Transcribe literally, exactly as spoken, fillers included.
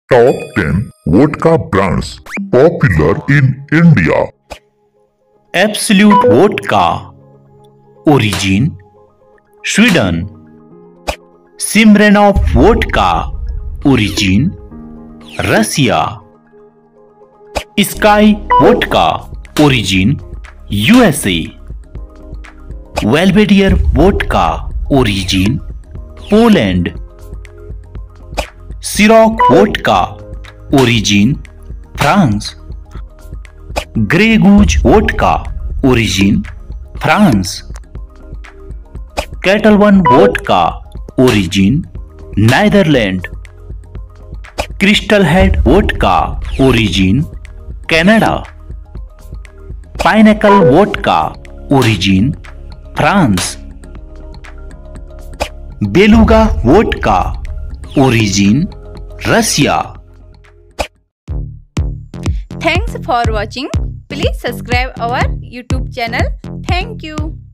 Top ten vodka brands popular in India. Absolut Vodka, Origin, Sweden. Smirnoff Vodka, Origin, Russia. Sky Vodka, Origin, U S A. Belvedere Vodka, Origin, Poland. Ciroc Vodka, Origin, France. Grey Goose Vodka, Origin, France. Ketel One Vodka, Origin, Netherlands. Crystal Head Vodka, Origin, Canada. Pinnacle Vodka, Origin, France. Beluga Vodka, Origin, Russia. Thanks for watching. Please subscribe our YouTube channel. Thank you.